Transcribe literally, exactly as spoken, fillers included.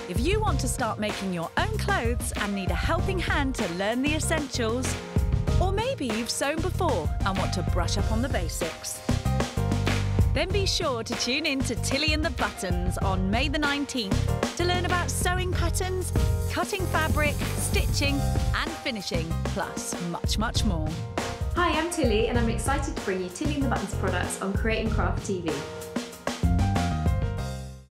If you want to start making your own clothes and need a helping hand to learn the essentials, or maybe you've sewn before and want to brush up on the basics, then be sure to tune in to Tilly and the Buttons on May the nineteenth to learn about sewing patterns, cutting fabric, stitching and finishing, plus much, much more. Hi, I'm Tilly and I'm excited to bring you Tilly and the Buttons products on Create and Craft T V.